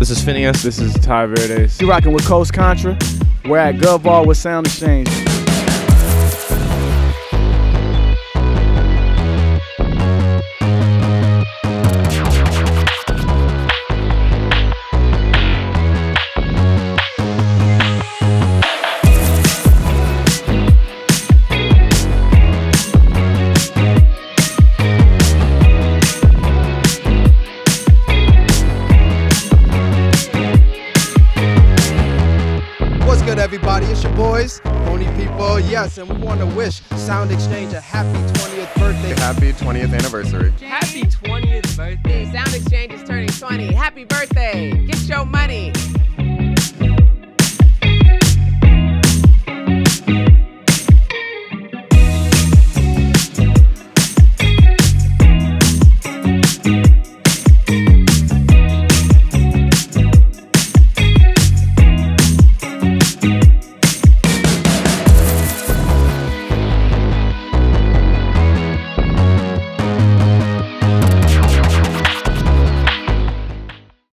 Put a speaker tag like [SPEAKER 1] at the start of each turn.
[SPEAKER 1] This is FINNEAS. This is Tai Verdes.
[SPEAKER 2] You rocking with Coast Contra. We're at Gov Ball with SoundExchange.
[SPEAKER 3] What's good, everybody? It's your boys, Phony Ppl. Yes, and we want to wish SoundExchange a happy 20th birthday.
[SPEAKER 4] Happy 20th anniversary.
[SPEAKER 5] Happy 20th birthday.
[SPEAKER 6] SoundExchange is turning 20. Happy birthday. Get your money.